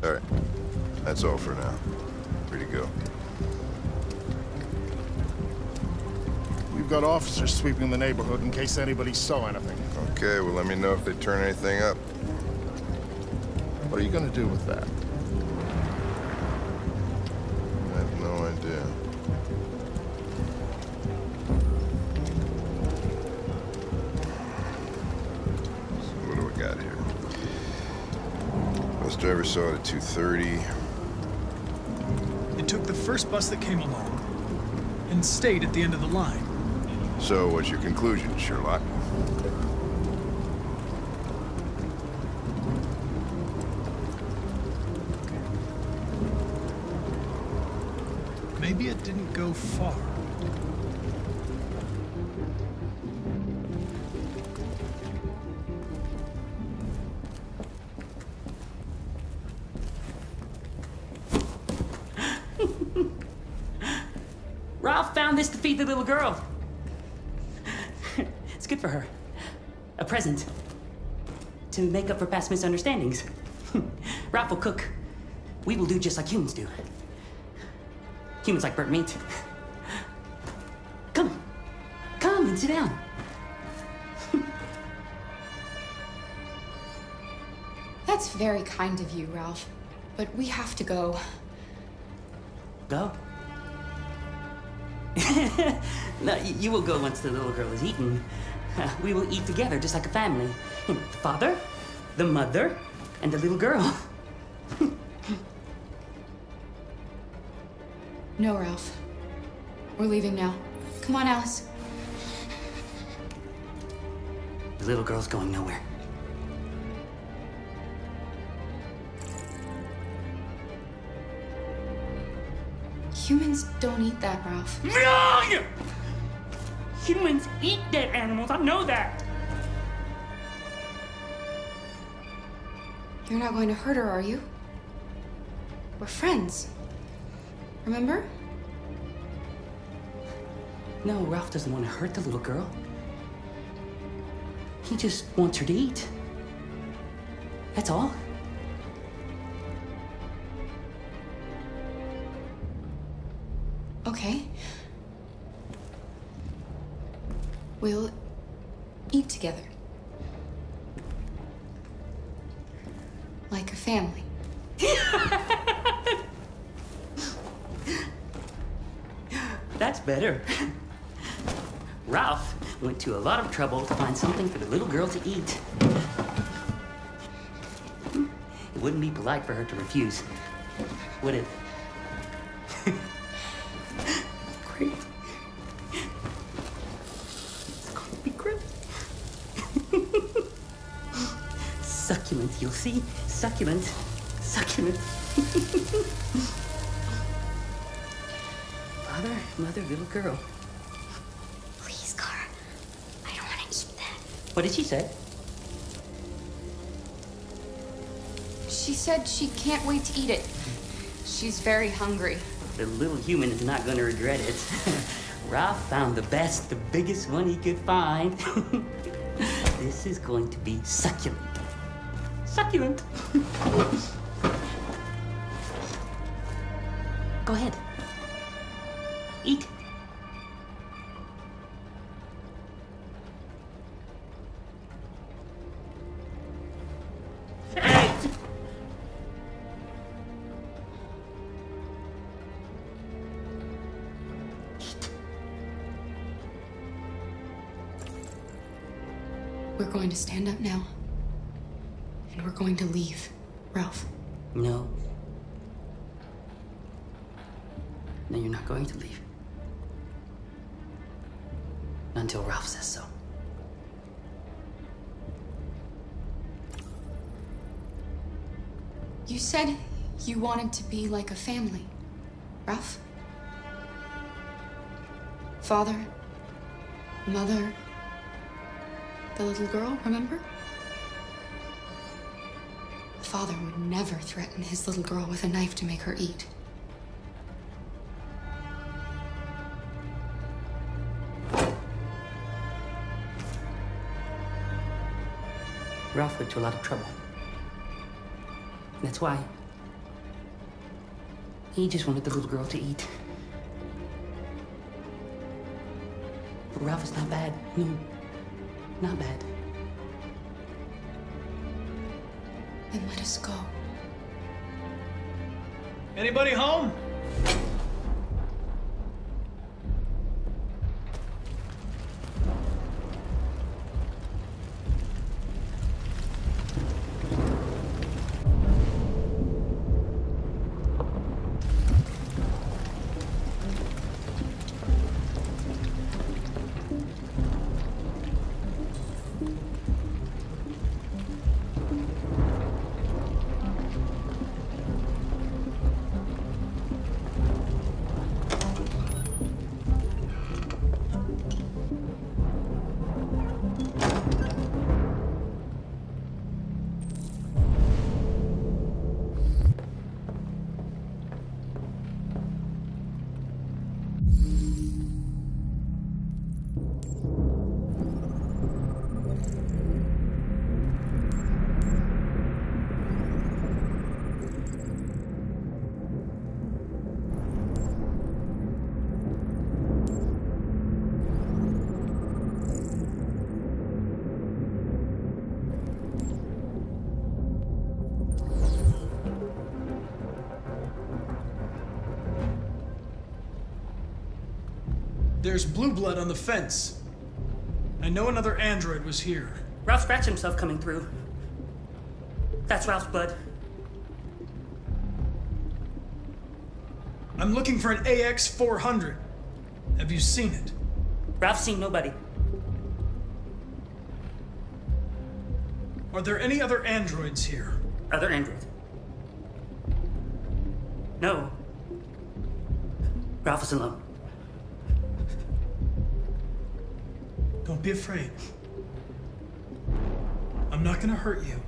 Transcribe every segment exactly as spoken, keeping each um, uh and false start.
All right. That's all for now. Free to go. We've got officers sweeping the neighborhood in case anybody saw anything. Okay, well, let me know if they turn anything up. What are you gonna do with that? I have no idea. So what do we got here? Bus driver saw it at two thirty. It took the first bus that came along and stayed at the end of the line. So what's your conclusion, Sherlock? Maybe it didn't go far. Ralph found this to feed the little girl. It's good for her. A present. To make up for past misunderstandings. Ralph will cook. We will do just like humans do. Humans like burnt meat. Come. Come and sit down. That's very kind of you, Ralph. But we have to go. Go? No, you will go once the little girl is eaten. Uh, we will eat together, just like a family. The father, the mother, and the little girl. No, Ralph. We're leaving now. Come on, Alice. The little girl's going nowhere. Humans don't eat that, Ralph. Wrong! Humans eat dead animals, I know that. You're not going to hurt her, are you? We're friends. Remember? No, Ralph doesn't want to hurt the little girl. He just wants her to eat. That's all. Okay. We'll eat together. Like a family. That's better. Ralph went to a lot of trouble to find something for the little girl to eat. It wouldn't be polite for her to refuse, would it? Great. It's going to be great. Succulent, you'll see. Succulent. Succulent. Father, mother, little girl. Please, Kara. I don't want to eat that. What did she say? She said she can't wait to eat it. She's very hungry. The little human is not going to regret it. Ralph found the best, the biggest one he could find. This is going to be succulent. Succulent. Go ahead. Eat. We're going to stand up now. And we're going to leave, Ralph. No. No, you're not going to leave. Not until Ralph says so. You said you wanted to be like a family, Ralph. Father, mother, the little girl, remember? The father would never threaten his little girl with a knife to make her eat. Ralph went to a lot of trouble. That's why He just wanted the little girl to eat. But Ralph is not bad. No, not bad. Then let us go. Anybody home? There's blue blood on the fence. I know another android was here. Ralph scratched himself coming through. That's Ralph's blood. I'm looking for an A X four hundred. Have you seen it? Ralph's seen nobody. Are there any other androids here? Other androids? No. Ralph is alone. Don't be afraid. I'm not gonna hurt you.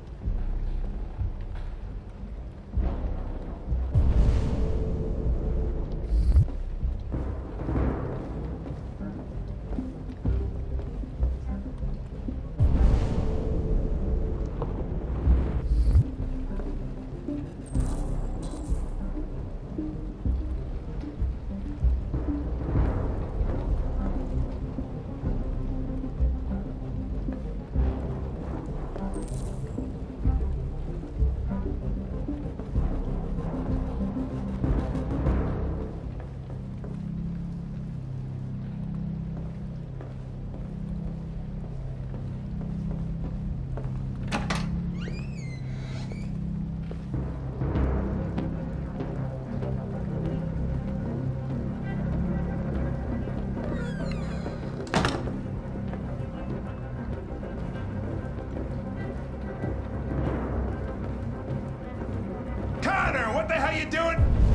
What the hell you doing?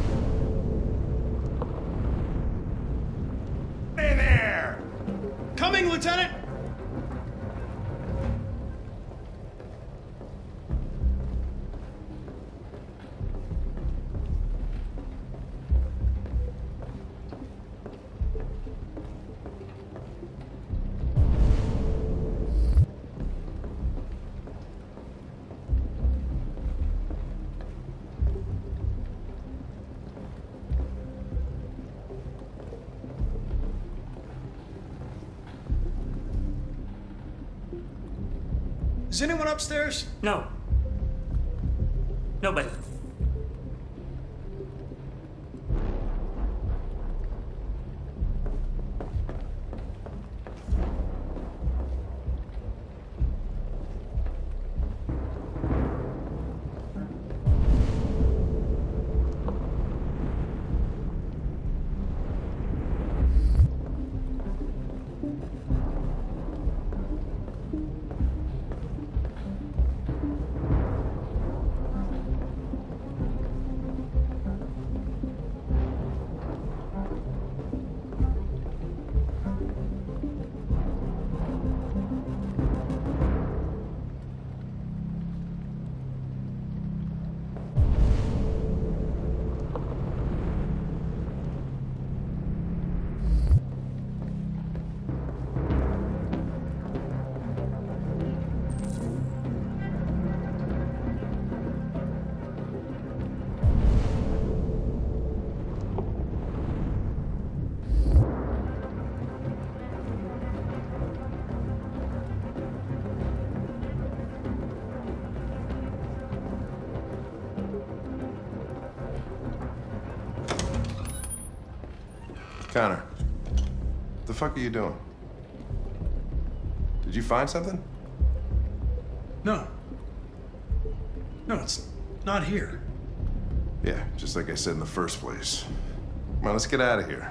In there! Coming, Lieutenant! Is anyone upstairs? No. Nobody. Connor, the fuck are you doing? Did you find something? No. No, it's not here. Yeah, just like I said in the first place. Come on, let's get out of here.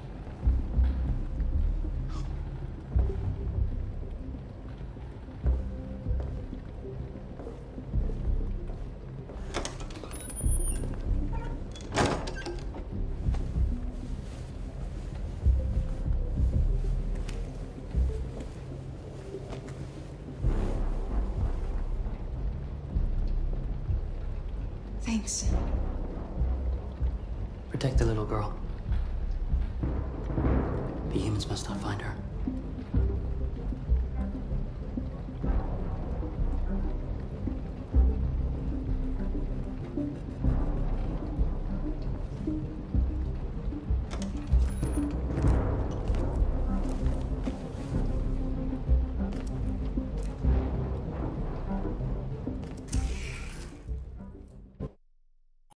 Thanks. Protect the little girl. The humans must not find her.